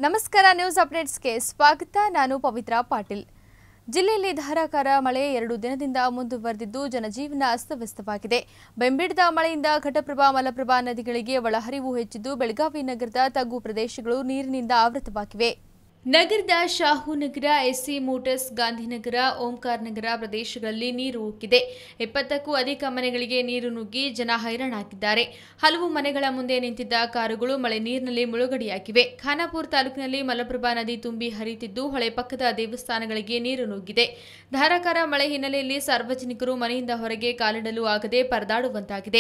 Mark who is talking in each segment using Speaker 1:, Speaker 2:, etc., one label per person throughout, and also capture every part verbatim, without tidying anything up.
Speaker 1: ನಮಸ್ಕಾರ ನ್ಯೂಸ್ ಅಪ್ಡೇಟ್ಸ್ಗೆ ಸ್ವಾಗತ. ನಾನು ಪವಿತ್ರ ಪಾಟೀಲ್. ಜಿಲ್ಲೆಯಲ್ಲಿ ಧಾರಾಕಾರ ಮಳೆ ಎರಡು ದಿನದಿಂದ ಮುಂದುವರೆದಿದ್ದು ಜನಜೀವನ ಅಸ್ತವ್ಯಸ್ತವಾಗಿದೆ. ಬೆಂಬಿಡಿದ ಮಳೆಯಿಂದ ಘಟಪ್ರಭಾ ಮಲಪ್ರಭಾ ನದಿಗಳಿಗೆ ಒಳಹರಿವು ಹೆಚ್ಚಿದ್ದು ಬೆಳಗಾವಿ ನಗರದ ತಗ್ಗು ಪ್ರದೇಶಗಳು ನೀರಿನಿಂದ ಆವೃತವಾಗಿವೆ. ನಗರದ ಶಾಹುನಗರ, ಎಸ್ಸಿ ಮೋಟರ್ಸ್, ಗಾಂಧಿನಗರ, ಓಂಕಾರ ನಗರ ಪ್ರದೇಶಗಳಲ್ಲಿ ನೀರು ಉಕ್ಕಿದೆ. ಎಪ್ಪತ್ತಕ್ಕೂ ಅಧಿಕ ಮನೆಗಳಿಗೆ ನೀರು ನುಗ್ಗಿ ಜನ ಹೈರಾಣಾಗಿದ್ದಾರೆ. ಹಲವು ಮನೆಗಳ ಮುಂದೆ ನಿಂತಿದ್ದ ಕಾರುಗಳು ಮಳೆ ನೀರಿನಲ್ಲಿ ಮುಳುಗಡೆಯಾಗಿವೆ. ಖಾನಾಪುರ ತಾಲೂಕಿನಲ್ಲಿ ಮಲಪ್ರಭಾ ನದಿ ತುಂಬಿ ಹರಿಯುತ್ತಿದ್ದು ಹೊಳೆ ಪಕ್ಕದ ದೇವಸ್ಥಾನಗಳಿಗೆ ನೀರು ನುಗ್ಗಿದೆ. ಧಾರಾಕಾರ ಮಳೆ ಹಿನ್ನೆಲೆಯಲ್ಲಿ ಸಾರ್ವಜನಿಕರು ಮನೆಯಿಂದ ಹೊರಗೆ ಕಾಲಿಡಲು ಆಗದೆ ಪರದಾಡುವಂತಾಗಿದೆ.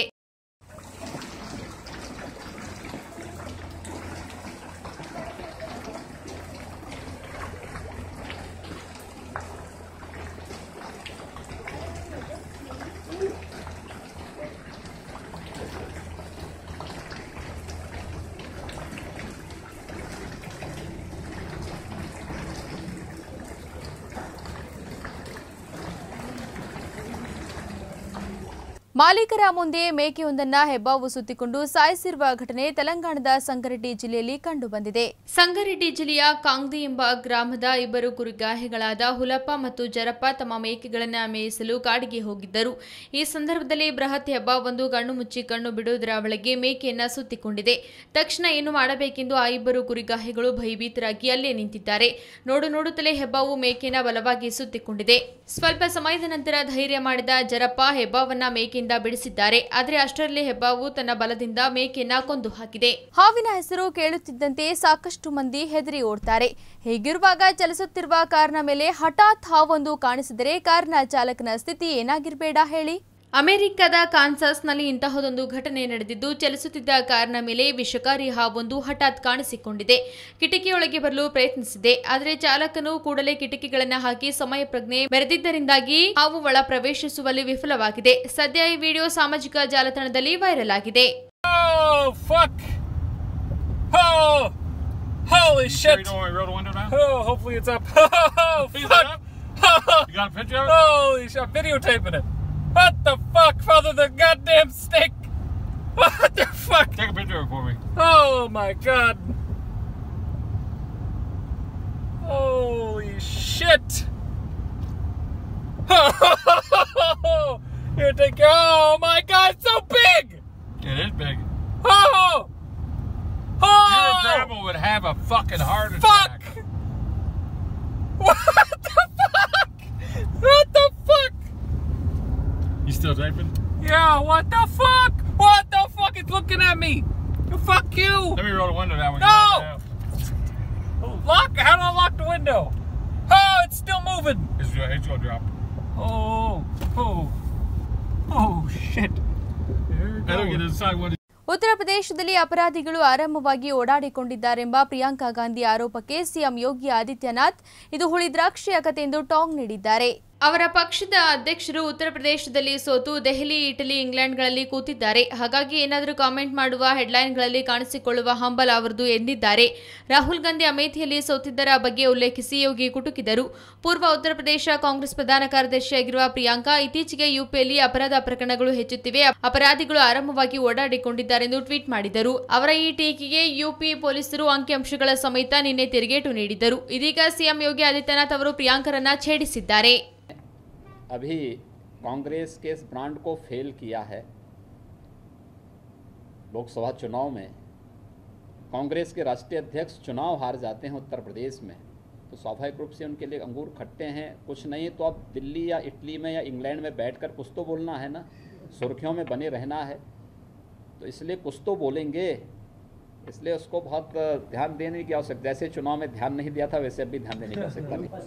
Speaker 1: ಮಾಲೀಕರ ಮುಂದೆ ಮೇಕೆಯೊಂದನ್ನು ಹೆಬ್ಬಾವು ಸುತ್ತಿಕೊಂಡು ಸಾಯಿಸಿರುವ ಘಟನೆ ತೆಲಂಗಾಣದ ಸಂಗಾರೆಡ್ಡಿ ಜಿಲ್ಲೆಯಲ್ಲಿ ಕಂಡುಬಂದಿದೆ. ಸಂಗಾರೆಡ್ಡಿ ಜಿಲ್ಲೆಯ ಕಾಂಗ್ದಿ ಎಂಬ ಗ್ರಾಮದ ಇಬ್ಬರು ಕುರಿಗಾಹಿಗಳಾದ ಹುಲಪ್ಪ ಮತ್ತು ಜರಪ್ಪ ತಮ್ಮ ಮೇಕೆಗಳನ್ನು ಮೇಯಿಸಲು ಕಾಡಿಗೆ ಹೋಗಿದ್ದರು. ಈ ಸಂದರ್ಭದಲ್ಲಿ ಬೃಹತ್ ಹೆಬ್ಬಾವೊಂದು ಕಣ್ಣು ಮುಚ್ಚಿ ಕಣ್ಣು ಬಿಡುವುದರ ಒಳಗೆ ಮೇಕೆಯನ್ನ ಸುತ್ತಿಕೊಂಡಿದೆ. ತಕ್ಷಣ ಏನು ಮಾಡಬೇಕೆಂದು ಆ ಇಬ್ಬರು ಕುರಿಗಾಹಿಗಳು ಭಯಭೀತರಾಗಿ ಅಲ್ಲೇ ನಿಂತಿದ್ದಾರೆ. ನೋಡು ನೋಡುತ್ತಲೇ ಹೆಬ್ಬಾವು ಮೇಕೆಯನ್ನ ಬಲವಾಗಿ ಸುತ್ತಿಕೊಂಡಿದೆ. ಸ್ವಲ್ಪ ಸಮಯದ ನಂತರ ಧೈರ್ಯ ಮಾಡಿದ ಜರಪ್ಪ ಹೆಬ್ಬಾವನ್ನ ಮೇಕೆ ಬಿಡಿಸಿದ್ದಾರೆ. ಆದರೆ ಅಷ್ಟರಲ್ಲಿ ಹೆಬ್ಬಾವು ತನ್ನ ಬಲದಿಂದ ಮೇಕೆಯನ್ನ ಕೊಂದು ಹಾಕಿದೆ. ಹಾವಿನ ಹೆಸರು ಕೇಳುತ್ತಿದ್ದಂತೆ ಸಾಕಷ್ಟು ಮಂದಿ ಹೆದರಿ ಓಡ್ತಾರೆ. ಹೀಗಿರುವಾಗ ಚಲಿಸುತ್ತಿರುವ ಕಾರ್ನ ಮೇಲೆ ಹಠಾತ್ ಹಾವೊಂದು ಕಾಣಿಸಿದರೆ ಕಾರ್ನ ಚಾಲಕನ ಸ್ಥಿತಿ ಏನಾಗಿರಬೇಡ ಹೇಳಿ. ಅಮೆರಿಕದ ಕಾನ್ಸಾಸ್ನಲ್ಲಿ ಇಂತಹದೊಂದು ಘಟನೆ ನಡೆದಿದ್ದು ಚಲಿಸುತ್ತಿದ್ದ ಕಾರ್ನ ಮೇಲೆ ವಿಷಕಾರಿ ಹಾವೊಂದು ಹಠಾತ್ ಕಾಣಿಸಿಕೊಂಡಿದೆ. ಕಿಟಕಿಯೊಳಗೆ ಬರಲು ಪ್ರಯತ್ನಿಸಿದೆ. ಆದರೆ ಚಾಲಕನು ಕೂಡಲೇ ಕಿಟಕಿಗಳನ್ನು ಹಾಕಿ ಸಮಯ ಪ್ರಜ್ಞೆ ಮೆರೆದಿದ್ದರಿಂದಾಗಿ ಹಾವು ಒಳ ಪ್ರವೇಶಿಸುವಲ್ಲಿ ವಿಫಲವಾಗಿದೆ. ಸದ್ಯ ಈ ವಿಡಿಯೋ ಸಾಮಾಜಿಕ ಜಾಲತಾಣದಲ್ಲಿ ವೈರಲ್ ಆಗಿದೆ.
Speaker 2: Holy shit! You know I rolled a window down? Oh, hopefully it's up. Oh, fuck! You got a picture of it? Holy shit! I'm videotaping it. What the fuck, father, the goddamn snake? What the fuck? Take a picture of it for me. Oh my god. Holy shit. Here, take your, oh my god, it's so big! It is big. Oh! Oh! Your grandma would have a fucking heart attack. Fuck! What the fuck? What the fuck? You still typing? Yeah, what the fuck? What the fuck? It's looking at me. Fuck you. Let me roll the window down. No! Lock? How do I lock the window? Oh, it's still moving. It's, it's gonna drop. Oh, oh, oh, shit. I don't get inside what.
Speaker 1: ಉತ್ತರ ಪ್ರದೇಶದಲ್ಲಿ ಅಪರಾಧಿಗಳು ಆರಾಮವಾಗಿ ಓಡಾಡಿಕೊಂಡಿದ್ದಾರೆಂಬ ಪ್ರಿಯಾಂಕಾ ಗಾಂಧಿ ಆರೋಪಕ್ಕೆ CM Yogi Adityanath ಇದು ಹುಳಿ ದ್ರಾಕ್ಷಿಯ ಕತೆ ಎಂದು ಟಾಂಗ್ ನೀಡಿದ್ದಾರೆ. ಅವರ ಪಕ್ಷದ ಅಧ್ಯಕ್ಷರು ಉತ್ತರ ಪ್ರದೇಶದಲ್ಲಿ ಸೋತು ದೆಹಲಿ, ಇಟಲಿ, ಇಂಗ್ಲೆಂಡ್ಗಳಲ್ಲಿ ಕೂತಿದ್ದಾರೆ. ಹಾಗಾಗಿ ಏನಾದರೂ ಕಾಮೆಂಟ್ ಮಾಡುವ ಹೆಡ್ಲೈನ್ಗಳಲ್ಲಿ ಕಾಣಿಸಿಕೊಳ್ಳುವ ಹಂಬಲ ಅವರದು ಎಂದಿದ್ದಾರೆ. ರಾಹುಲ್ ಗಾಂಧಿ ಅಮೇಥಿಯಲ್ಲಿ ಸೋತಿದ್ದರ ಬಗ್ಗೆ ಉಲ್ಲೇಖಿಸಿ ಯೋಗಿ ಕುಟುಕಿದರು. ಪೂರ್ವ ಉತ್ತರ ಪ್ರದೇಶ ಕಾಂಗ್ರೆಸ್ ಪ್ರಧಾನ ಕಾರ್ಯದರ್ಶಿಯಾಗಿರುವ ಪ್ರಿಯಾಂಕಾ ಇತ್ತೀಚೆಗೆ ಯುಪಿಯಲ್ಲಿ ಅಪರಾಧ ಪ್ರಕರಣಗಳು ಹೆಚ್ಚುತ್ತಿವೆ, ಅಪರಾಧಿಗಳು ಆರಾಮವಾಗಿ ಓಡಾಡಿಕೊಂಡಿದ್ದಾರೆಂದು ಟ್ವೀಟ್ ಮಾಡಿದರು. ಅವರ ಈ ಟೀಕೆಗೆ ಯುಪಿ ಪೊಲೀಸರು ಅಂಕಿಅಂಶಗಳ ಸಮೇತ ನಿನ್ನೆ ತಿರುಗೇಟು ನೀಡಿದ್ದರು. ಇದೀಗ ಸಿಎಂ ಯೋಗಿ ಆದಿತ್ಯನಾಥ್ ಅವರು ಪ್ರಿಯಾಂಕರನ್ನ ಛೇಡಿಸಿದ್ದಾರೆ.
Speaker 3: अभी कांग्रेस के इस ब्रांड को फेल किया है. लोकसभा चुनाव में कांग्रेस के राष्ट्रीय अध्यक्ष चुनाव हार जाते हैं उत्तर प्रदेश में, तो स्वाभाविक रूप से उनके लिए अंगूर खट्टे हैं. कुछ नहीं तो अब दिल्ली या इटली में या इंग्लैंड में बैठकर कुछ तो बोलना है ना, सुर्खियों में बने रहना है, तो इसलिए कुछ तो बोलेंगे. इसलिए उसको बहुत ध्यान देने की आवश्यकता. जैसे चुनाव में ध्यान नहीं दिया था वैसे अब भी ध्यान देने की आवश्यकता नहीं.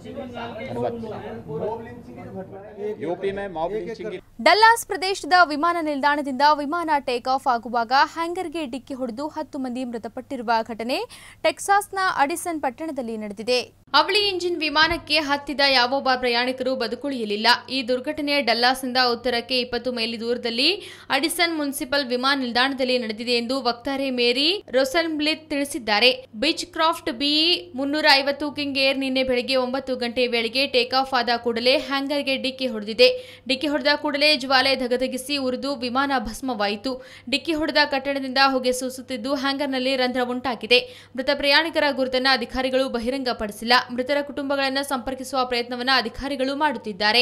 Speaker 3: यूपी में मॉब लिंचिंग.
Speaker 1: ಡಲ್ಲಾಸ್ ಪ್ರದೇಶದ ವಿಮಾನ ನಿಲ್ದಾಣದಿಂದ ವಿಮಾನ ಟೇಕ್ ಆಫ್ ಆಗುವಾಗ ಹ್ಯಾಂಗರ್ಗೆ ಡಿಕ್ಕಿ ಹೊಡೆದು ಹತ್ತು ಮಂದಿ ಮೃತಪಟ್ಟಿರುವ ಘಟನೆ ಟೆಕ್ಸಾಸ್ನ ಅಡಿಸನ್ ಪಟ್ಟಣದಲ್ಲಿ ನಡೆದಿದೆ. ಅವಳಿ ಇಂಜಿನ್ ವಿಮಾನಕ್ಕೆ ಹತ್ತಿದ ಯಾವೊಬ್ಬ ಪ್ರಯಾಣಿಕರು ಬದುಕುಳಿಯಲಿಲ್ಲ. ಈ ದುರ್ಘಟನೆ ಡಲ್ಲಾಸ್ನಿಂದ ಉತ್ತರಕ್ಕೆ ಇಪ್ಪತ್ತು ಮೈಲಿ ದೂರದಲ್ಲಿ ಅಡಿಸನ್ ಮುನ್ಸಿಪಲ್ ವಿಮಾನ ನಿಲ್ದಾಣದಲ್ಲಿ ನಡೆದಿದೆ ಎಂದು ವಕ್ತಾರೆ ಮೇರಿ ರೊಸೆನ್ಬ್ಲಿತ್ ತಿಳಿಸಿದ್ದಾರೆ. ಬೀಚ್ ಕ್ರಾಫ್ಟ್ ಬಿಇ ಮುನ್ನೂರ ಐವತ್ತು ಕಿಂಗ್ ಏರ್ ನಿನ್ನೆ ಬೆಳಗ್ಗೆ ಒಂಬತ್ತು ಗಂಟೆ ವೇಳೆಗೆ ಟೇಕ್ ಆಫ್ ಆದ ಕೂಡಲೇ ಹ್ಯಾಂಗರ್ಗೆ ಡಿಕ್ಕಿ ಹೊಡೆದಿದೆ. ಡಿಕ್ಕಿ ಹೊಡೆದ ಕೂಡಲೇ ಜ್ವಾಲೆ ಧಗಧಗಿಸಿ ಉರಿದು ವಿಮಾನ ಭಸ್ಮವಾಯಿತು. ಡಿಕ್ಕಿ ಹೊಡೆದ ಕಟ್ಟಡದಿಂದ ಹೊಗೆ ಸೂಸುತ್ತಿದ್ದು ಹ್ಯಾಂಗರ್ನಲ್ಲಿ ರಂಧ್ರ ಉಂಟಾಗಿದೆ. ಮೃತ ಪ್ರಯಾಣಿಕರ ಗುರುತನ್ನು ಅಧಿಕಾರಿಗಳು ಬಹಿರಂಗಪಡಿಸಿಲ್ಲ. ಮೃತರ ಕುಟುಂಬಗಳನ್ನು ಸಂಪರ್ಕಿಸುವ ಪ್ರಯತ್ನವನ್ನು ಅಧಿಕಾರಿಗಳು ಮಾಡುತ್ತಿದ್ದಾರೆ.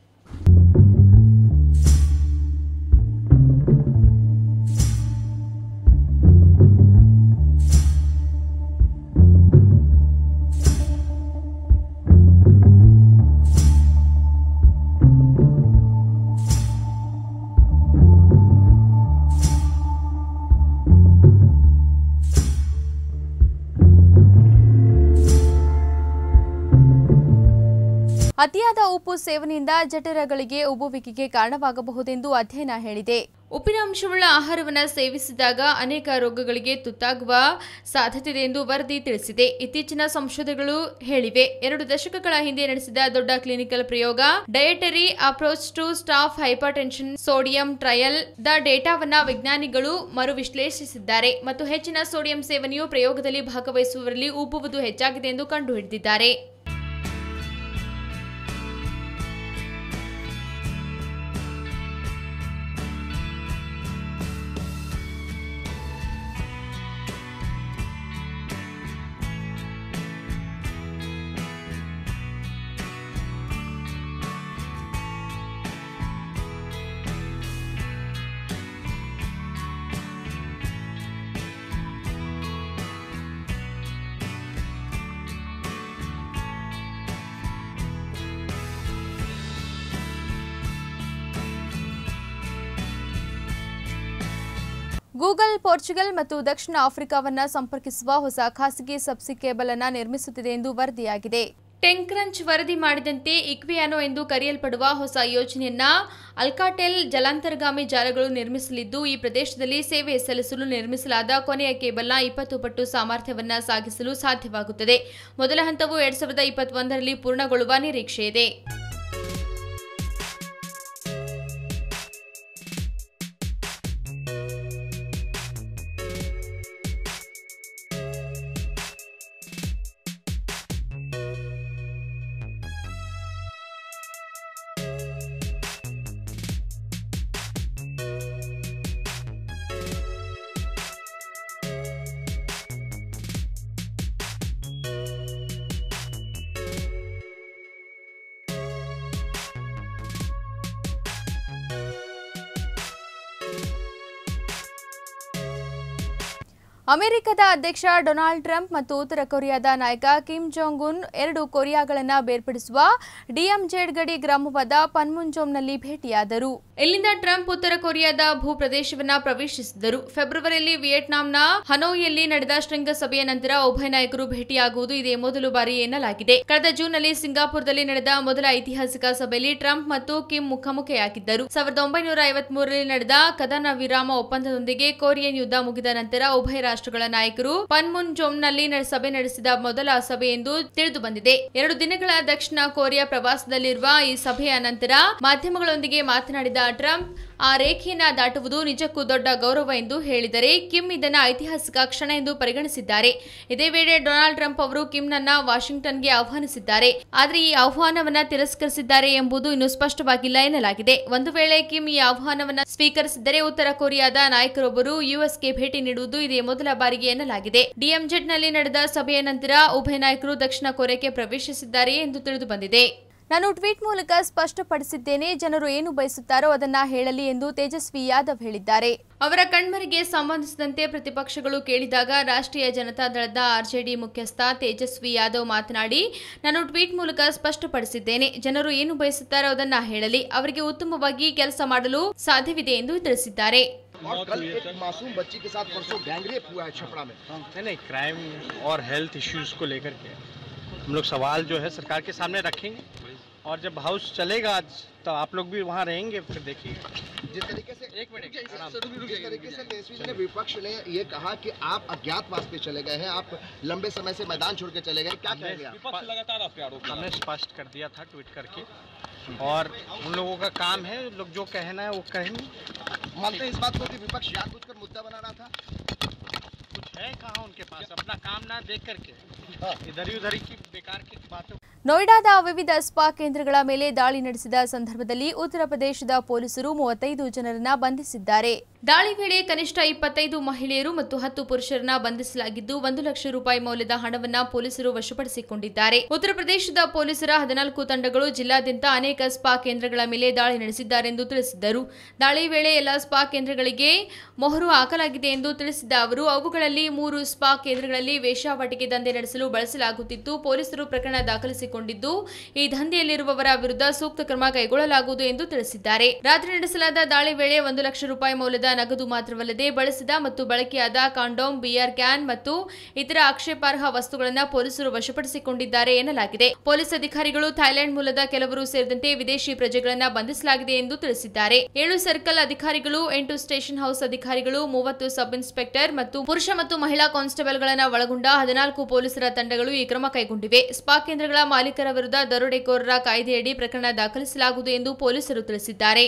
Speaker 1: ಅತಿಯಾದ ಉಪ್ಪು ಸೇವನೆಯಿಂದ ಜಠರಗಳಿಗೆ ಉಬ್ಬುವಿಕೆಗೆ ಕಾರಣವಾಗಬಹುದೆಂದು ಅಧ್ಯಯನ ಹೇಳಿದೆ. ಉಪ್ಪಿನ ಅಂಶವುಳ್ಳ ಆಹಾರವನ್ನು ಸೇವಿಸಿದಾಗ ಅನೇಕ ರೋಗಗಳಿಗೆ ತುತ್ತಾಗುವ ಸಾಧ್ಯತೆ ಇದೆ ಎಂದು ವರದಿ ತಿಳಿಸಿದೆ. ಇತ್ತೀಚಿನ ಸಂಶೋಧನೆಗಳು ಹೇಳಿವೆ. ಎರಡು ದಶಕಗಳ ಹಿಂದೆ ನಡೆಸಿದ ದೊಡ್ಡ ಕ್ಲಿನಿಕಲ್ ಪ್ರಯೋಗ dietary approach to stop hypertension sodium trial ದ ಡೇಟಾವನ್ನು ವಿಜ್ಞಾನಿಗಳು ಮರು ವಿಶ್ಲೇಷಿಸಿದ್ದಾರೆ ಮತ್ತು ಹೆಚ್ಚಿನ ಸೋಡಿಯಂ ಸೇವನೆಯು ಪ್ರಯೋಗದಲ್ಲಿ ಭಾಗವಹಿಸುವವರಲ್ಲಿ ಉಬ್ಬುವುದು ಹೆಚ್ಚಾಗಿದೆ ಎಂದು ಕಂಡುಹಿಡಿದಿದ್ದಾರೆ. ಗೂಗಲ್ ಪೋರ್ಚುಗಲ್ ಮತ್ತು ದಕ್ಷಿಣ ಆಫ್ರಿಕಾವನ್ನ ಸಂಪರ್ಕಿಸುವ ಹೊಸ ಖಾಸಗಿ ಸಬ್ಸಿ ಕೇಬಲ್ ಅನ್ನು ನಿರ್ಮಿಸುತ್ತಿದೆ ಎಂದು ವರದಿಯಾಗಿದೆ. ಟೆಂಕ್ರಂಚ್ ವರದಿ ಮಾಡಿದಂತೆ ಇಕ್ವಿಯಾನೋ ಎಂದು ಕರೆಯಲ್ಪಡುವ ಹೊಸ ಯೋಜನೆಯನ್ನ ಅಲ್ಕಾಟೆಲ್ ಜಲಾಂತರ್ಗಾಮಿ ಜಾಲಗಳು ನಿರ್ಮಿಸಲಿದ್ದು, ಈ ಪ್ರದೇಶದಲ್ಲಿ ಸೇವೆ ಸಲ್ಲಿಸಲು ನಿರ್ಮಿಸಲಾದ ಕೊನೆಯ ಕೇಬಲ್ನ ಇಪ್ಪತ್ತು ಪಟ್ಟು ಸಾಮರ್ಥ್ಯವನ್ನ ಸಾಗಿಸಲು ಸಾಧ್ಯವಾಗುತ್ತದೆ. ಮೊದಲ ಹಂತವು ಎರಡ್ ಸಾವಿರದ ಇಪ್ಪತ್ತೊಂದರಲ್ಲಿ ಪೂರ್ಣಗೊಳ್ಳುವ ನಿರೀಕ್ಷೆ ಇದೆ. ಅಮೆರಿಕದ ಅಧ್ಯಕ್ಷ ಡೊನಾಲ್ಡ್ ಟ್ರಂಪ್ ಮತ್ತು ಉತ್ತರ ಕೊರಿಯಾದ ನಾಯಕ ಕಿಮ್ ಜಾಂಗ್ ಉನ್ ಎರಡು ಕೊರಿಯಾಗಳನ್ನು ಬೇರ್ಪಡಿಸುವ ಡಿಯಂಜೆಡ್ ಗಡಿ ಗ್ರಾಮವಾದ ಪನ್ಮುನ್ಜೋಮ್ನಲ್ಲಿ ಭೇಟಿಯಾದರು. ಇಲ್ಲಿಂದ ಟ್ರಂಪ್ ಉತ್ತರ ಕೊರಿಯಾದ ಭೂಪ್ರದೇಶವನ್ನು ಪ್ರವೇಶಿಸಿದರು. ಫೆಬ್ರವರಿಯಲ್ಲಿ ವಿಯೆಟ್ನಾಂನ ಹನೋಯಿಯಲ್ಲಿ ನಡೆದ ಶೃಂಗಸಭೆಯ ನಂತರ ಉಭಯ ನಾಯಕರು ಭೇಟಿಯಾಗುವುದು ಇದೇ ಮೊದಲು ಬಾರಿ ಎನ್ನಲಾಗಿದೆ. ಕಳೆದ ಜೂನ್ನಲ್ಲಿ ಸಿಂಗಾಪುರದಲ್ಲಿ ನಡೆದ ಮೊದಲ ಐತಿಹಾಸಿಕ ಸಭೆಯಲ್ಲಿ ಟ್ರಂಪ್ ಮತ್ತು ಕಿಮ್ ಮುಖಾಮುಖಿಯಾಗಿದ್ದರು. ಸಾವಿರದ ಒಂಬೈನೂರ ಐವತ್ತ್ ಮೂರರಲ್ಲಿ ನಡೆದ ಕದನ ವಿರಾಮ ಒಪ್ಪಂದದೊಂದಿಗೆ ಕೊರಿಯನ್ ಯುದ್ಧ ಮುಗಿದ ನಂತರ ಉಭಯ ರಾಷ್ಟ್ರಗಳ ನಾಯಕರು ಪನ್ಮುನ್ಜೋಮ್ನಲ್ಲಿ ಸಭೆ ನಡೆಸಿದ ಮೊದಲ ಸಭೆ ಎಂದು ತಿಳಿದು ಬಂದಿದೆ. ಎರಡು ದಿನಗಳ ದಕ್ಷಿಣ ಕೊರಿಯಾ ಪ್ರವಾಸದಲ್ಲಿರುವ ಈ ಸಭೆಯ ನಂತರ ಮಾಧ್ಯಮಗಳೊಂದಿಗೆ ಮಾತನಾಡಿದ ಟ್ರಂಪ್, ಆ ರೇಖೆಯನ್ನ ದಾಟುವುದು ನಿಜಕ್ಕೂ ದೊಡ್ಡ ಗೌರವ ಎಂದು ಹೇಳಿದರೆ, ಕಿಮ್ ಇದನ್ನು ಐತಿಹಾಸಿಕ ಕ್ಷಣ ಎಂದು ಪರಿಗಣಿಸಿದ್ದಾರೆ. ಇದೇ ವೇಳೆ ಡೊನಾಲ್ಡ್ ಟ್ರಂಪ್ ಅವರು ಕಿಮ್ನನ್ನ ವಾಷಿಂಗ್ಟನ್ಗೆ ಆಹ್ವಾನಿಸಿದ್ದಾರೆ. ಆದರೆ ಈ ಆಹ್ವಾನವನ್ನ ತಿರಸ್ಕರಿಸಿದ್ದಾರೆ ಎಂಬುದು ಇನ್ನೂ ಸ್ಪಷ್ಟವಾಗಿಲ್ಲ ಎನ್ನಲಾಗಿದೆ. ಒಂದು ವೇಳೆ ಕಿಮ್ ಈ ಆಹ್ವಾನವನ್ನ ಸ್ವೀಕರಿಸಿದರೆ ಉತ್ತರ ಕೊರಿಯಾದ ನಾಯಕರೊಬ್ಬರು ಯುಎಸ್ಗೆ ಭೇಟಿ ನೀಡುವುದು ಇದೇ ಮೊದಲ ಬಾರಿಗೆ ಎನ್ನಲಾಗಿದೆ. ಡಿಎಂಜೆಡ್ನಲ್ಲಿ ನಡೆದ ಸಭೆಯ ನಂತರ ಉಭಯ ನಾಯಕರು ದಕ್ಷಿಣ ಕೊರಿಯಾಕ್ಕೆ ಪ್ರವೇಶಿಸಿದ್ದಾರೆ ಎಂದು ತಿಳಿದು ಬಂದಿದೆ. ನಾನು ಟ್ವೀಟ್ ಮೂಲಕ ಸ್ಪಷ್ಟಪಡಿಸಿದ್ದೇನೆ, ಜನರು ಏನು ಬಯಸುತ್ತಾರೋ ಅದನ್ನ ಹೇಳಲಿ ಎಂದು ತೇಜಸ್ವಿ ಯಾದವ್ ಹೇಳಿದ್ದಾರೆ. ಅವರ ಕಣ್ಮರೆಗೆ ಸಂಬಂಧಿಸಿದಂತೆ ಪ್ರತಿಪಕ್ಷಗಳು ಕೇಳಿದಾಗ ರಾಷ್ಟ್ರೀಯ ಜನತಾ ದಳದ ಆರ್ಜೆಡಿ ಮುಖ್ಯಸ್ಥ ತೇಜಸ್ವಿ ಯಾದವ್ ಮಾತನಾಡಿ, ನಾನು ಟ್ವೀಟ್ ಮೂಲಕ ಸ್ಪಷ್ಟಪಡಿಸಿದ್ದೇನೆ, ಜನರು ಏನು ಬಯಸುತ್ತಾರೋ ಅದನ್ನ ಹೇಳಲಿ, ಅವರಿಗೆ ಉತ್ತಮವಾಗಿ ಕೆಲಸ ಮಾಡಲು ಸಾಧ್ಯವಿದೆ ಎಂದು ತಿಳಿಸಿದ್ದಾರೆ.
Speaker 4: और कल एक मासूम बच्ची के साथ परसों गैंगरेप हुआ है छपरा में।
Speaker 5: नहीं नहीं क्राइम और हेल्थ इश्यूज को लेकर के हम लोग सवाल जो है सरकार के सामने रखेंगे और जब हाउस चलेगा तो आप लोग भी वहाँ रहेंगे, फिर देखिए
Speaker 4: जिस तरीके से
Speaker 5: एक मिनट
Speaker 4: जिस तरीके से तेजस्वी जी ने विपक्ष ने ये कहा कि आप अज्ञातवास पे चले गए हैं, आप लंबे समय से मैदान छोड़ के चले गए, क्या कहेंगे आप?
Speaker 2: लगातार आपके आरोप
Speaker 5: हमने स्पष्ट कर दिया था ट्वीट करके, और उन लोगों का काम है, लोग जो कहना है वो कहेंगे।
Speaker 4: मानते हैं इस बात को कि विपक्ष जानबूझकर मुद्दा बना रहा था?
Speaker 5: कुछ है कहाँ उनके पास, अपना काम ना देख करके इधर ही उधर की बेकार की बातों।
Speaker 1: ನೋಯ್ಡಾದ ವಿವಿಧ ಸ್ಪಾ ಕೇಂದ್ರಗಳ ಮೇಲೆ ದಾಳಿ ನಡೆಸಿದ ಸಂದರ್ಭದಲ್ಲಿ ಉತ್ತರ ಪ್ರದೇಶದ ಪೊಲೀಸರು ಮೂವತ್ತೈದು ಜನರನ್ನ ಬಂಧಿಸಿದ್ದಾರೆ. ದಾಳಿ ವೇಳೆ ಕನಿಷ್ಠ ಇಪ್ಪತ್ತೈದು ಮಹಿಳೆಯರು ಮತ್ತು ಹತ್ತು ಪುರುಷರನ್ನ ಬಂಧಿಸಲಾಗಿದ್ದು ಒಂದು ಲಕ್ಷ ರೂಪಾಯಿ ಮೌಲ್ಯದ ಹಣವನ್ನ ಪೊಲೀಸರು ವಶಪಡಿಸಿಕೊಂಡಿದ್ದಾರೆ. ಉತ್ತರ ಪ್ರದೇಶದ ಪೊಲೀಸರ ಹದಿನಾಲ್ಕು ತಂಡಗಳು ಜಿಲ್ಲಾದ್ಯಂತ ಅನೇಕ ಸ್ಪಾ ಕೇಂದ್ರಗಳ ಮೇಲೆ ದಾಳಿ ನಡೆಸಿದ್ದಾರೆಂದು ತಿಳಿಸಿದ್ದರು. ದಾಳಿ ವೇಳೆ ಎಲ್ಲ ಸ್ಪಾ ಕೇಂದ್ರಗಳಿಗೆ ಮೊಹರು ಹಾಕಲಾಗಿದೆ ಎಂದು ತಿಳಿಸಿದ ಅವರು, ಅವುಗಳಲ್ಲಿ ಮೂರು ಸ್ಪಾ ಕೇಂದ್ರಗಳಲ್ಲಿ ವೇಶ್ಯಾವಾಟಿಕೆ ದಂಧೆ ನಡೆಸಲು ಬಳಸಲಾಗುತ್ತಿತ್ತು. ಪೊಲೀಸರು ಪ್ರಕರಣ ದಾಖಲಿಸಿಕೊಂಡಿದ್ದು ಈ ದಂಧೆಯಲ್ಲಿರುವವರ ವಿರುದ್ಧ ಸೂಕ್ತ ಕ್ರಮ ಕೈಗೊಳ್ಳಲಾಗುವುದು ಎಂದು ತಿಳಿಸಿದ್ದಾರೆ. ರಾತ್ರಿ ನಡೆಸಲಾದ ದಾಳಿ ವೇಳೆ ಒಂದು ಲಕ್ಷ ರೂಪಾಯಿ ಮೌಲ್ಯದ ನಗದು ಮಾತ್ರವಲ್ಲದೆ ಬಳಸಿದ ಮತ್ತು ಬಳಕೆಯಾದ ಕಾಂಡೋಮ್, ಬಿಯರ್ ಕ್ಯಾನ್ ಮತ್ತು ಇತರ ಆಕ್ಷೇಪಾರ್ಹ ವಸ್ತುಗಳನ್ನು ಪೊಲೀಸರು ವಶಪಡಿಸಿಕೊಂಡಿದ್ದಾರೆ ಎನ್ನಲಾಗಿದೆ. ಪೊಲೀಸ್ ಅಧಿಕಾರಿಗಳು ಥೈಲ್ಯಾಂಡ್ ಮೂಲದ ಕೆಲವರು ಸೇರಿದಂತೆ ವಿದೇಶಿ ಪ್ರಜೆಗಳನ್ನು ಬಂಧಿಸಲಾಗಿದೆ ಎಂದು ತಿಳಿಸಿದ್ದಾರೆ. ಏಳು ಸರ್ಕಲ್ ಅಧಿಕಾರಿಗಳು, ಎಂಟು ಸ್ಟೇಷನ್ ಹೌಸ್ ಅಧಿಕಾರಿಗಳು, ಮೂವತ್ತು ಸಬ್ ಇನ್ಸ್ಪೆಕ್ಟರ್ ಮತ್ತು ಪುರುಷ ಮತ್ತು ಮಹಿಳಾ ಕಾನ್ಸ್ಟೇಬಲ್ಗಳನ್ನು ಒಳಗೊಂಡ ಹದಿನಾಲ್ಕು ಪೊಲೀಸರ ತಂಡಗಳು ಈ ಕ್ರಮ ಕೈಗೊಂಡಿವೆ. ಸ್ಪಾ ಕೇಂದ್ರಗಳ ಮಾಲೀಕರ ವಿರುದ್ಧ ದರೋಡೆಕೋರರ ಕಾಯ್ದೆಯಡಿ ಪ್ರಕರಣ ದಾಖಲಿಸಲಾಗುವುದು ಎಂದು ಪೊಲೀಸರು ತಿಳಿಸಿದ್ದಾರೆ.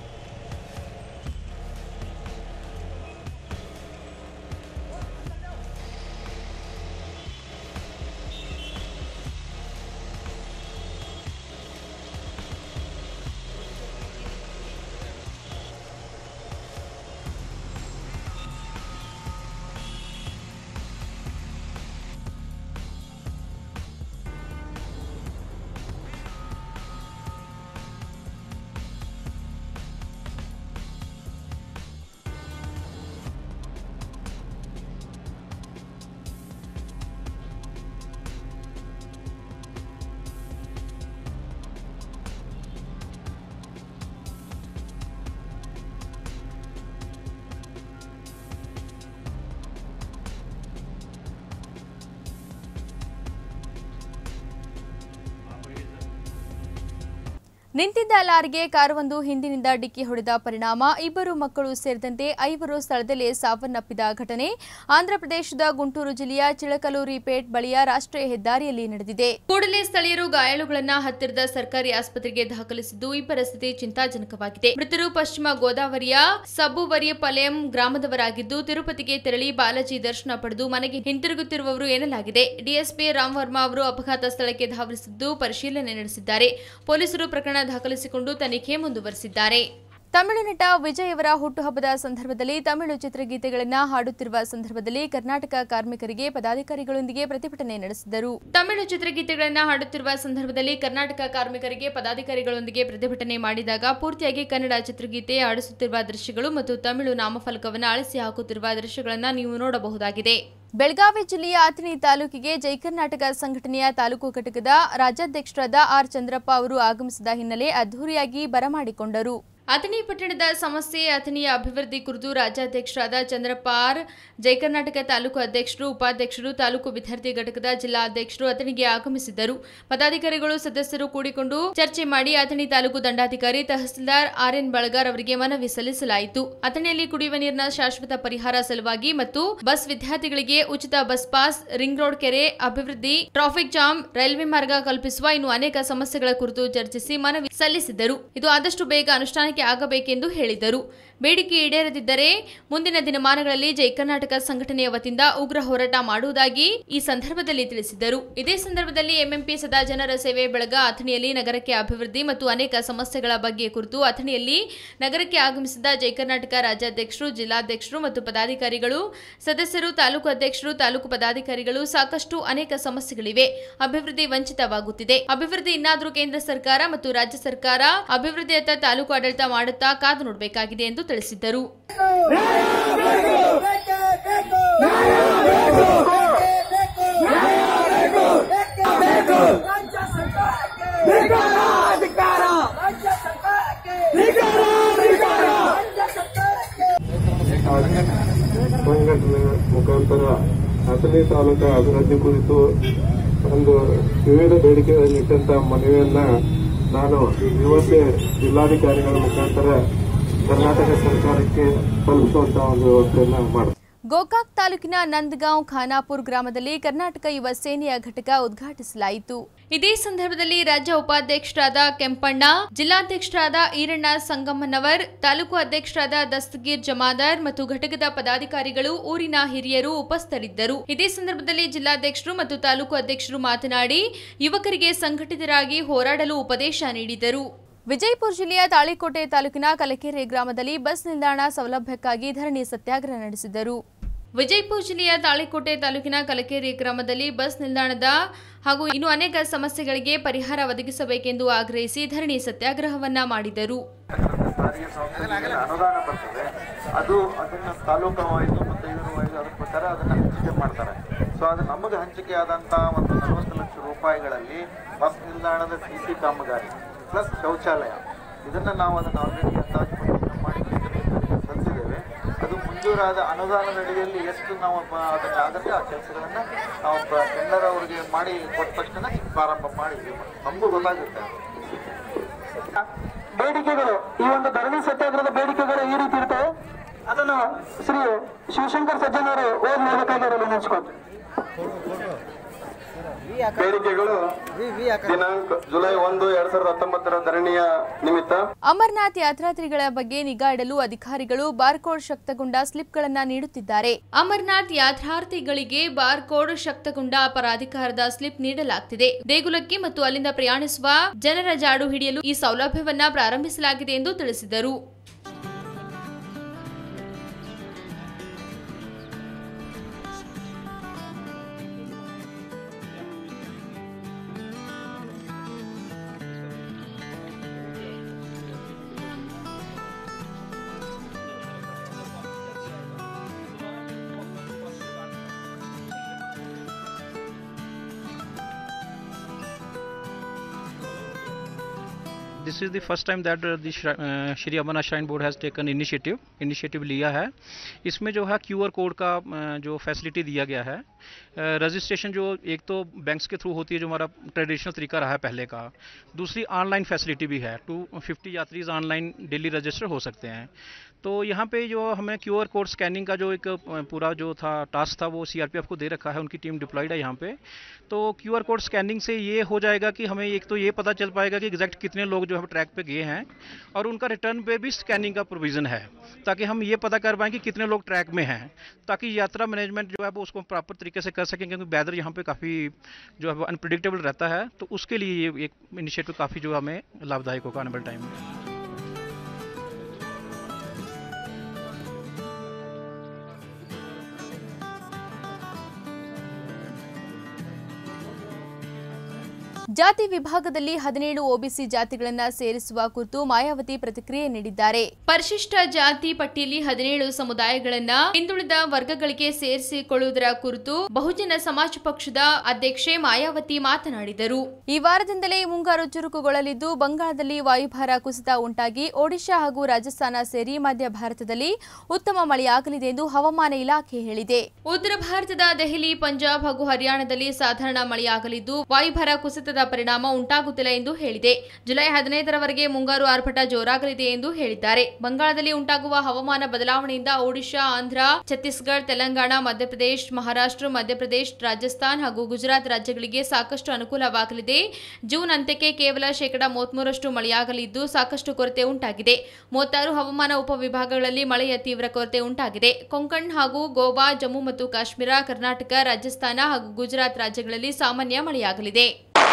Speaker 1: ನಿಂತಿದ್ದ ಲಾರಿಗೆ ಕಾರೊಂದು ಹಿಂದಿನಿಂದ ಡಿಕ್ಕಿ ಹೊಡೆದ ಪರಿಣಾಮ ಇಬ್ಬರು ಮಕ್ಕಳು ಸೇರಿದಂತೆ ಐವರು ಸ್ಥಳದಲ್ಲೇ ಸಾವನ್ನಪ್ಪಿದ ಘಟನೆ ಆಂಧ್ರಪ್ರದೇಶದ ಗುಂಟೂರು ಜಿಲ್ಲೆಯ ಚಿಳಕಲೂರಿಪೇಟ್ ಬಳಿಯ ರಾಷ್ಟ್ರೀಯ ಹೆದ್ದಾರಿಯಲ್ಲಿ ನಡೆದಿದೆ. ಕೂಡಲೇ ಸ್ಥಳೀಯರು ಗಾಯಾಳುಗಳನ್ನು ಹತ್ತಿರದ ಸರ್ಕಾರಿ ಆಸ್ಪತ್ರೆಗೆ ದಾಖಲಿಸಿದ್ದು ಇಬ್ಬರ ಸ್ಥಿತಿ ಚಿಂತಾಜನಕವಾಗಿದೆ. ಮೃತರು ಪಶ್ಚಿಮ ಗೋದಾವರಿಯ ಸಬ್ಬುವರಿಯಪಾಲೆಯಂ ಗ್ರಾಮದವರಾಗಿದ್ದು ತಿರುಪತಿಗೆ ತೆರಳಿ ಬಾಲಾಜಿ ದರ್ಶನ ಪಡೆದು ಮನೆಗೆ ಹಿಂತಿರುಗುತ್ತಿರುವವರು ಎನ್ನಲಾಗಿದೆ. ಡಿಎಸ್ಪಿ ರಾಮ್ ವರ್ಮಾ ಅವರು ಅಪಘಾತ ಸ್ಥಳಕ್ಕೆ ಧಾವಿಸಿದ್ದು ಪರಿಶೀಲನೆ ನಡೆಸಿದ್ದಾರೆ. ಪೊಲೀಸರು ಪ್ರಕರಣ ದಾಖಲಿಸಿಕೊಂಡು ತನಿಖೆ ಮುಂದುವರೆಸಿದ್ದಾರೆ. ತಮಿಳು ನಟ ವಿಜಯ್ ಅವರ ಹುಟ್ಟುಹಬ್ಬದ ಸಂದರ್ಭದಲ್ಲಿ ತಮಿಳು ಚಿತ್ರಗೀತೆಗಳನ್ನು ಹಾಡುತ್ತಿರುವ ಸಂದರ್ಭದಲ್ಲಿ ಕರ್ನಾಟಕ ಕಾರ್ಮಿಕರಿಗೆ ಪದಾಧಿಕಾರಿಗಳೊಂದಿಗೆ ಪ್ರತಿಭಟನೆ ನಡೆಸಿದರು. ತಮಿಳು ಚಿತ್ರಗೀತೆಗಳನ್ನು ಹಾಡುತ್ತಿರುವ ಸಂದರ್ಭದಲ್ಲಿ ಕರ್ನಾಟಕ ಕಾರ್ಮಿಕರಿಗೆ ಪದಾಧಿಕಾರಿಗಳೊಂದಿಗೆ ಪ್ರತಿಭಟನೆ ಮಾಡಿದಾಗ ಪೂರ್ತಿಯಾಗಿ ಕನ್ನಡ ಚಿತ್ರಗೀತೆ ಆಡಿಸುತ್ತಿರುವ ದೃಶ್ಯಗಳು ಮತ್ತು ತಮಿಳು ನಾಮಫಲಕವನ್ನು ಅಳಿಸಿ ಹಾಕುತ್ತಿರುವ ದೃಶ್ಯಗಳನ್ನು ನೀವು ನೋಡಬಹುದಾಗಿದೆ. ಬೆಳಗಾವಿ ಜಿಲ್ಲೆಯ ಅಥಣಿ ತಾಲೂಕಿಗೆ ಜೈ ಕರ್ನಾಟಕ ಸಂಘಟನೆಯ ತಾಲೂಕು ಘಟಕದ ರಾಜ್ಯಾಧ್ಯಕ್ಷರಾದ ಆರ್ ಚಂದ್ರಪ್ಪ ಅವರು ಆಗಮಿಸಿದ ಹಿನ್ನೆಲೆ ಅದ್ದೂರಿಯಾಗಿ ಬರಮಾಡಿಕೊಂಡರು. ಅಥಣಿ ಪಟ್ಟಣದ ಸಮಸ್ಯೆ, ಅಥಣಿಯ ಅಭಿವೃದ್ಧಿ ಕುರಿತು ರಾಜ್ಯಾಧ್ಯಕ್ಷರಾದ ಚಂದ್ರಪ್ಪ ಆರ್, ಜೈ ಕರ್ನಾಟಕ ತಾಲೂಕು ಅಧ್ಯಕ್ಷರು, ಉಪಾಧ್ಯಕ್ಷರು, ತಾಲೂಕು ವಿದ್ಯಾರ್ಥಿ ಘಟಕದ ಜಿಲ್ಲಾ ಅಧ್ಯಕ್ಷರು ಅಥಣಿಗೆ ಆಗಮಿಸಿದ್ದರು. ಪದಾಧಿಕಾರಿಗಳು ಸದಸ್ಯರು ಕೂಡಿಕೊಂಡು ಚರ್ಚೆ ಮಾಡಿ ಅಥಣಿ ತಾಲೂಕು ದಂಡಾಧಿಕಾರಿ ತಹಸೀಲ್ದಾರ್ ಆರ್ ಎನ್ ಬಳಗಾರ್ ಅವರಿಗೆ ಮನವಿ ಸಲ್ಲಿಸಲಾಯಿತು. ಅಥಣಿಯಲ್ಲಿ ಕುಡಿಯುವ ನೀರಿನ ಶಾಶ್ವತ ಪರಿಹಾರ ಸಲುವಾಗಿ ಮತ್ತು ಬಸ್ ವಿದ್ಯಾರ್ಥಿಗಳಿಗೆ ಉಚಿತ ಬಸ್ ಪಾಸ್, ರಿಂಗ್ ರೋಡ್ ಕೆರೆ ಅಭಿವೃದ್ಧಿ, ಟ್ರಾಫಿಕ್ ಜಾಮ್, ರೈಲ್ವೆ ಮಾರ್ಗ ಕಲ್ಪಿಸುವ ಇನ್ನು ಅನೇಕ ಸಮಸ್ಯೆಗಳ ಕುರಿತು ಚರ್ಚಿಸಿ ಮನವಿ ಸಲ್ಲಿಸಿದರು. ಇದು ಆದಷ್ಟು ಬೇಗ ಅನುಷ್ಠಾನಕ್ಕೆ ಆಗಬೇಕೆಂದು ಹೇಳಿದರು. ಬೇಡಿಕೆ ಈಡೇರದಿದ್ದರೆ ಮುಂದಿನ ದಿನಮಾನಗಳಲ್ಲಿ ಜೈ ಕರ್ನಾಟಕ ಸಂಘಟನೆಯ ವತಿಯಿಂದ ಉಗ್ರ ಹೋರಾಟ ಮಾಡುವುದಾಗಿ ಈ ಸಂದರ್ಭದಲ್ಲಿ ತಿಳಿಸಿದರು. ಇದೇ ಸಂದರ್ಭದಲ್ಲಿ ಎಂಎಂಪಿ ಸದಾ ಜನರ ಸೇವೆ ಬಳಗ ಅಥಣಿಯಲ್ಲಿ ನಗರಕ್ಕೆ ಅಭಿವೃದ್ಧಿ ಮತ್ತು ಅನೇಕ ಸಮಸ್ಯೆಗಳ ಬಗ್ಗೆ ಕುರಿತು ಅಥಣಿಯಲ್ಲಿ ನಗರಕ್ಕೆ ಆಗಮಿಸಿದ ಜೈ ಕರ್ನಾಟಕ ರಾಜ್ಯಾಧ್ಯಕ್ಷರು, ಜಿಲ್ಲಾಧ್ಯಕ್ಷರು ಮತ್ತು ಪದಾಧಿಕಾರಿಗಳು, ಸದಸ್ಯರು, ತಾಲೂಕು ಅಧ್ಯಕ್ಷರು, ತಾಲೂಕು ಪದಾಧಿಕಾರಿಗಳು ಸಾಕಷ್ಟು ಅನೇಕ ಸಮಸ್ಯೆಗಳಿವೆ. ಅಭಿವೃದ್ಧಿ ವಂಚಿತವಾಗುತ್ತಿದೆ. ಅಭಿವೃದ್ಧಿ ಇನ್ನಾದರೂ ಕೇಂದ್ರ ಸರ್ಕಾರ ಮತ್ತು ರಾಜ್ಯ ಸರ್ಕಾರ ಅಭಿವೃದ್ಧಿಯತ್ತ ತಾಲೂಕು ಆಡಳಿತ ಮಾಡುತ್ತಾ ಕಾದು ನೋಡಬೇಕಾಗಿದೆ ಎಂದು ತಿಳಿಸಿದ್ದರು.
Speaker 6: ಸಂಘಟನೆ ಮುಖಾಂತರ ಅಥಣಿ ತಾಲೂಕು ಅಭಿವೃದ್ಧಿ ಕುರಿತು ಒಂದು ವಿವಿಧ ಬೇಡಿಕೆಗಳನ್ನಿಟ್ಟಂತ ಮನವಿಯನ್ನ ನಾನು ಇವತ್ತೇ ಜಿಲ್ಲಾಧಿಕಾರಿಗಳ ಮುಖಾಂತರ ಕರ್ನಾಟಕ ಸರ್ಕಾರಕ್ಕೆ ತಲುಪಿಸುವಂತಹ ಒಂದು ವ್ಯವಸ್ಥೆಯನ್ನ ಮಾಡುತ್ತೆ.
Speaker 1: ಗೋಕಾಕ್ ತಾಲೂಕಿನ ನಂದಗಾಂವ್ ಖಾನಾಪುರ್ ಗ್ರಾಮದಲ್ಲಿ ಕರ್ನಾಟಕ ಯುವ ಸೇನೆಯ ಘಟಕ ಉದ್ಘಾಟಿಸಲಾಯಿತು. ಇದೇ ಸಂದರ್ಭದಲ್ಲಿ ರಾಜ್ಯ ಉಪಾಧ್ಯಕ್ಷರಾದ ಕೆಂಪಣ್ಣ, ಜಿಲ್ಲಾಧ್ಯಕ್ಷರಾದ ಈರಣ್ಣ ಸಂಗಮ್ಮನವರ್, ತಾಲೂಕು ಅಧ್ಯಕ್ಷರಾದ ದಸ್ತಗೀರ್ ಜಮಾದಾರ್ ಮತ್ತು ಘಟಕದ ಪದಾಧಿಕಾರಿಗಳು, ಊರಿನ ಹಿರಿಯರು ಉಪಸ್ಥಿತರಿದ್ದರು. ಇದೇ ಸಂದರ್ಭದಲ್ಲಿ ಜಿಲ್ಲಾಧ್ಯಕ್ಷರು ಮತ್ತು ತಾಲೂಕು ಅಧ್ಯಕ್ಷರು ಮಾತನಾಡಿ ಯುವಕರಿಗೆ ಸಂಘಟಿತರಾಗಿ ಹೋರಾಡಲು ಉಪದೇಶ ನೀಡಿದರು. ವಿಜಯಪುರ ಜಿಲ್ಲೆಯ ತಾಳಿಕೋಟೆ ತಾಲೂಕಿನ ಕಲಕೆರೆ ಗ್ರಾಮದಲ್ಲಿ ಬಸ್ ನಿಲ್ದಾಣ ಸೌಲಭ್ಯಕ್ಕಾಗಿ ಧರಣಿ ಸತ್ಯಾಗ್ರಹ ನಡೆಸಿದರು. ವಿಜಯಪುರ ಜಿಲ್ಲೆಯ ತಾಳಿಕೋಟೆ ತಾಲೂಕಿನ ಕಲಕೆರೆ ಗ್ರಾಮದಲ್ಲಿ ಬಸ್ ನಿಲ್ದಾಣದ ಹಾಗೂ ಇನ್ನು ಅನೇಕ ಸಮಸ್ಯೆಗಳಿಗೆ ಪರಿಹಾರ ಒದಗಿಸಬೇಕೆಂದು ಆಗ್ರಹಿಸಿ ಧರಣಿ ಸತ್ಯಾಗ್ರಹವನ್ನ ಮಾಡಿದರು.
Speaker 7: ಅನುದಾನ ಬರ್ತದೆ, ಅದು ಅದನ್ನ ತಾಲೂಕು ವೈಸ್ ಮತ್ತು ಇದರ ವೈಸ್ ಅದ್ರ ಪ್ರಕಾರ ಅದನ್ನ ಹಂಚಿಕೆ ಮಾಡ್ತಾರೆ. ಸೊ ಅದು ನಮಗೆ ಹಂಚಿಕೆ ಆದಂತಹ ಒಂದು ನಲವತ್ತು ಲಕ್ಷ ರೂಪಾಯಿಗಳಲ್ಲಿ ಬಸ್ ನಿಲ್ದಾಣದ ಸಿ ಸಿ ಕಾಮಗಾರಿ ಪ್ಲಸ್ ಶೌಚಾಲಯ, ಇದನ್ನ ನಾವು ಅದನ್ನು ಆಲ್ರೆಡಿ ಅಂದಾಜು ಮಾಡಿ ಸಲ್ಲಿಸಿದ್ದೇವೆ. ಅದು ಮಂಜೂರಾದ ಅನುದಾನದ ಅಡಿಯಲ್ಲಿ ಎಷ್ಟು ನಾವು ಅದನ್ನ ಆಗುತ್ತೆ ಆ ಕೆಲಸಗಳನ್ನ ನಾವು ಟೆಂಡರ್ ಅವರಿಗೆ ಮಾಡಿ ಕೊಟ್ಟ ತಕ್ಷಣ ಪ್ರಾರಂಭ ಮಾಡಿದ್ವಿ. ನಮಗೂ ಗೊತ್ತಾಗುತ್ತೆ
Speaker 8: ಬೇಡಿಕೆಗಳು. ಈ ಒಂದು ಧರಣಿ ಸತ್ಯಾಗ್ರಹದ ಬೇಡಿಕೆಗಳು ಈ ರೀತಿ ಇರ್ತವೆ. ಅದನ್ನು ಶ್ರೀ ಶಿವಶಂಕರ್ ಸಜ್ಜನವರು ಓದ್ ಮಾಡಬೇಕಾಗಿರಲು ನೆನೆಸ್ಕೊಳ್ತಾರೆ.
Speaker 7: ಬೇಡಿಕೆಗಳು ದಿನಾಂಕ ಜುಲೈ ಒಂದು ಎರಡ್ ಸಾವಿರದ ಹತ್ತೊಂಬತ್ತರ ಧರಣಿಯ ನಿಮಿತ್ತ
Speaker 1: ಅಮರನಾಥ್ ಯಾತ್ರಾರ್ಥಿಗಳ ಬಗ್ಗೆ ನಿಗಾ ಇಡಲು ಅಧಿಕಾರಿಗಳು ಬಾರ್ಕೋಡ್ ಶಕ್ತಗೊಂಡ ಸ್ಲಿಪ್ಗಳನ್ನು ನೀಡುತ್ತಿದ್ದಾರೆ. ಅಮರನಾಥ್ ಯಾತ್ರಾರ್ಥಿಗಳಿಗೆ ಬಾರ್ಕೋಡ್ ಶಕ್ತಗೊಂಡ ಪ್ರಾಧಿಕಾರದ ಸ್ಲಿಪ್ ನೀಡಲಾಗುತ್ತಿದೆ. ದೇಗುಲಕ್ಕೆ ಮತ್ತು ಅಲ್ಲಿಂದ ಪ್ರಯಾಣಿಸುವ ಜನರ ಜಾಡು ಹಿಡಿಯಲು ಈ ಸೌಲಭ್ಯವನ್ನ ಪ್ರಾರಂಭಿಸಲಾಗಿದೆ ಎಂದು ತಿಳಿಸಿದರು.
Speaker 5: This is the first time that uh, the uh, Shri Amarnath Shrine Board has taken initiative initiative लिया है. इसमें जो है क्यू आर कोड का uh, जो फैसिलिटी दिया गया है. रजिस्ट्रेशन uh, जो एक तो बैंक्स के थ्रू होती है जो हमारा ट्रेडिशनल तरीका रहा है पहले का, दूसरी ऑनलाइन फैसिलिटी भी है. टू फिफ्टी यात्रीज ऑनलाइन डेली रजिस्टर हो सकते हैं. तो यहाँ पे जो हमें क्यू आर कोड स्कैनिंग का जो एक पूरा जो था टास्क था वो सी आर पी एफ को दे रखा है, उनकी टीम डिप्लॉयड है यहाँ पे. तो क्यू आर कोड स्कैनिंग से ये हो जाएगा कि हमें एक तो ये पता चल पाएगा कि एग्जैक्ट कितने लोग जो है ट्रैक पे गए हैं, और उनका रिटर्न पे भी स्कैनिंग का प्रोविजन है ताकि हम ये पता कर पाएँ कि कितने लोग ट्रैक में हैं, ताकि यात्रा मैनेजमेंट जो है वो उसको प्रॉपर तरीके से कर सकें. क्योंकि वेदर यहाँ पे काफ़ी जो है अनप्रिडिक्टेबल रहता है, तो उसके लिए ये एक इनिशिएटिव काफ़ी जो हमें लाभदायक होगा आने वाले टाइम में.
Speaker 1: ಜಾತಿ ವಿಭಾಗದಲ್ಲಿ ಹದಿನೇಳು ಒಬಿಸಿ ಜಾತಿಗಳನ್ನು ಸೇರಿಸುವ ಕುರಿತು ಮಾಯಾವತಿ ಪ್ರತಿಕ್ರಿಯೆ ನೀಡಿದ್ದಾರೆ. ಪರಿಶಿಷ್ಟ ಜಾತಿ ಪಟ್ಟಿಯಲ್ಲಿ ಹದಿನೇಳು ಸಮುದಾಯಗಳನ್ನು ಹಿಂದುಳಿದ ವರ್ಗಗಳಿಗೆ ಸೇರಿಸಿಕೊಳ್ಳುವುದರ ಕುರಿತು ಬಹುಜನ ಸಮಾಜ ಪಕ್ಷದ ಅಧ್ಯಕ್ಷೆ ಮಾಯಾವತಿ ಮಾತನಾಡಿದರು. ಈ ವಾರದಿಂದಲೇ ಮುಂಗಾರು ಚುರುಕುಗೊಳ್ಳಲಿದ್ದು ಬಂಗಾಳದಲ್ಲಿ ವಾಯುಭಾರ ಕುಸಿತ ಉಂಟಾಗಿ ಒಡಿಶಾ ಹಾಗೂ ರಾಜಸ್ಥಾನ ಸೇರಿ ಮಧ್ಯ ಭಾರತದಲ್ಲಿ ಉತ್ತಮ ಮಳೆಯಾಗಲಿದೆ ಎಂದು ಹವಾಮಾನ ಇಲಾಖೆ ಹೇಳಿದೆ. ಉತ್ತರ ಭಾರತದ ದೆಹಲಿ, ಪಂಜಾಬ್ ಹಾಗೂ ಹರಿಯಾಣದಲ್ಲಿ ಸಾಧಾರಣ ಮಳೆಯಾಗಲಿದ್ದು ವಾಯುಭಾರ ಕುಸಿತದ ಪರಿಣಾಮ ಉಂಟಾಗುತ್ತಿಲ್ಲ ಎಂದು ಹೇಳಿದೆ. ಜುಲೈ ಹದಿನೈದರವರೆಗೆ ಮುಂಗಾರು ಆರ್ಭಟ ಜೋರಾಗಲಿದೆ ಎಂದು ಹೇಳಿದ್ದಾರೆ. ಬಂಗಾಳದಲ್ಲಿ ಉಂಟಾಗುವ ಹವಾಮಾನ ಬದಲಾವಣೆಯಿಂದ ಒಡಿಶಾ, ಆಂಧ್ರ, ಛತ್ತೀಸ್ಗಢ, ತೆಲಂಗಾಣ, ಮಧ್ಯಪ್ರದೇಶ, ಮಹಾರಾಷ್ಟ್ರ, ಮಧ್ಯಪ್ರದೇಶ, ರಾಜಸ್ಥಾನ್ ಹಾಗೂ ಗುಜರಾತ್ ರಾಜ್ಯಗಳಿಗೆ ಸಾಕಷ್ಟು ಅನುಕೂಲವಾಗಲಿದೆ. ಜೂನ್ ಅಂತ್ಯಕ್ಕೆ ಕೇವಲ ಶೇಕಡಾ ಮೂವತ್ಮೂರರಷ್ಟು ಮಳೆಯಾಗಲಿದ್ದು ಸಾಕಷ್ಟು ಕೊರತೆ ಉಂಟಾಗಿದೆ. ಮೂವತ್ತಾರು ಹವಾಮಾನ ಉಪವಿಭಾಗಗಳಲ್ಲಿ ಮಳೆಯ ತೀವ್ರ ಕೊರತೆ ಉಂಟಾಗಿದೆ. ಕೊಂಕಣ್ ಹಾಗೂ ಗೋವಾ, ಜಮ್ಮು ಮತ್ತು ಕಾಶ್ಮೀರ, ಕರ್ನಾಟಕ, ರಾಜಸ್ಥಾನ ಹಾಗೂ ಗುಜರಾತ್ ರಾಜ್ಯಗಳಲ್ಲಿ ಸಾಮಾನ್ಯ ಮಳೆಯಾಗಲಿದೆ.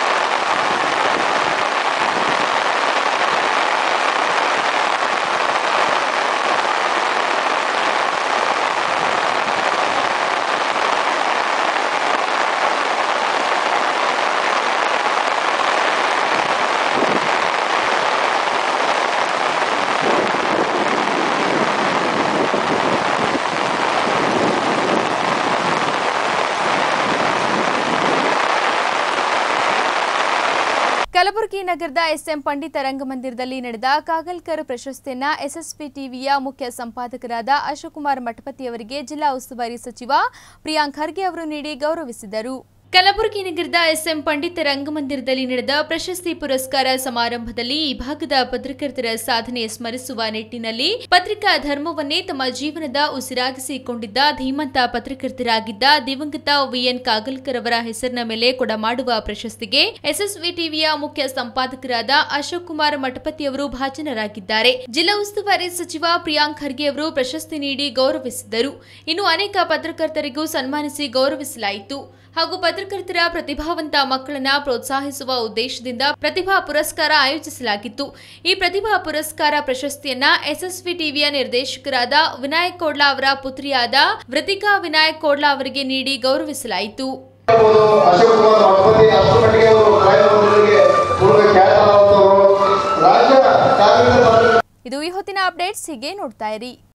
Speaker 1: ಕಲಬುರಗಿ ನಗರದ ಎಸ್ಎಂ ಪಂಡಿತ ರಂಗಮಂದಿರದಲ್ಲಿ ನಡೆದ ಕಾಗಲ್ಕರ್ ಪ್ರಶಸ್ತಿಯನ್ನ ಎಸ್ಎಸ್ಪಿ ಟಿವಿಯ ಮುಖ್ಯ ಸಂಪಾದಕರಾದ ಅಶೋಕ್ ಕುಮಾರ್ ಮಠಪತಿ ಅವರಿಗೆ ಜಿಲ್ಲಾ ಉಸ್ತುವಾರಿ ಸಚಿವ ಪ್ರಿಯಾಂಕ್ ಖರ್ಗೆ ಅವರು ನೀಡಿ ಗೌರವಿಸಿದರು. ಕಲಬುರಗಿ ನಗರದ ಎಸ್ಎಂ ಪಂಡಿತ ರಂಗಮಂದಿರದಲ್ಲಿ ನಡೆದ ಪ್ರಶಸ್ತಿ ಪುರಸ್ಕಾರ ಸಮಾರಂಭದಲ್ಲಿ ಈ ಭಾಗದ ಪತ್ರಕರ್ತರ ಸಾಧನೆ ಸ್ಮರಿಸುವ ನಿಟ್ಟಿನಲ್ಲಿ ಪತ್ರಿಕಾ ಧರ್ಮವನ್ನೇ ತಮ್ಮ ಜೀವನದ ಉಸಿರಾಗಿಸಿಕೊಂಡಿದ್ದ ಧೀಮಂತ ಪತ್ರಕರ್ತರಾಗಿದ್ದ ದಿವಂಗತ ವಿಎನ್ ಕಾಗಲ್ಕರ್ ಅವರ ಹೆಸರಿನ ಮೇಲೆ ಕೊಡಮಾಡುವ ಪ್ರಶಸ್ತಿಗೆ ಎಸ್ಎಸ್ವಿ ಟಿವಿಯ ಮುಖ್ಯ ಸಂಪಾದಕರಾದ ಅಶೋಕ್ ಕುಮಾರ್ ಮಠಪತಿಯವರು ಭಾಜನರಾಗಿದ್ದಾರೆ. ಜಿಲ್ಲಾ ಉಸ್ತುವಾರಿ ಸಚಿವ ಪ್ರಿಯಾಂಕ್ ಖರ್ಗೆ ಅವರು ಪ್ರಶಸ್ತಿ ನೀಡಿ ಗೌರವಿಸಿದರು. ಇನ್ನು ಅನೇಕ ಪತ್ರಕರ್ತರಿಗೂ ಸನ್ಮಾನಿಸಿ ಗೌರವಿಸಲಾಯಿತು. ಹಾಗೂ ಪತ್ರಕರ್ತರ ಪ್ರತಿಭಾವಂತ ಮಕ್ಕಳನ್ನ ಪ್ರೋತ್ಸಾಹಿಸುವ ಉದ್ದೇಶದಿಂದ ಪ್ರತಿಭಾ ಪುರಸ್ಕಾರ ಆಯೋಜಿಸಲಾಗಿತ್ತು. ಈ ಪ್ರತಿಭಾ ಪುರಸ್ಕಾರ ಪ್ರಶಸ್ತಿಯನ್ನ ಎಸ್ಎಸ್ವಿ ಟಿವಿಯ ನಿರ್ದೇಶಕರಾದ ವಿನಾಯಕ್ ಕೋಡ್ಲಾ ಅವರ ಪುತ್ರಿಯಾದ ವೃತಿಕಾ ವಿನಾಯಕ್ ಕೋಡ್ಲಾ ಅವರಿಗೆ ನೀಡಿ ಗೌರವಿಸಲಾಯಿತು. ಇದು ಈ ಹೊತ್ತಿನ ಅಪ್ಡೇಟ್ಸ್. ಹೀಗೆ ನೋಡ್ತಾ ಇರಿ.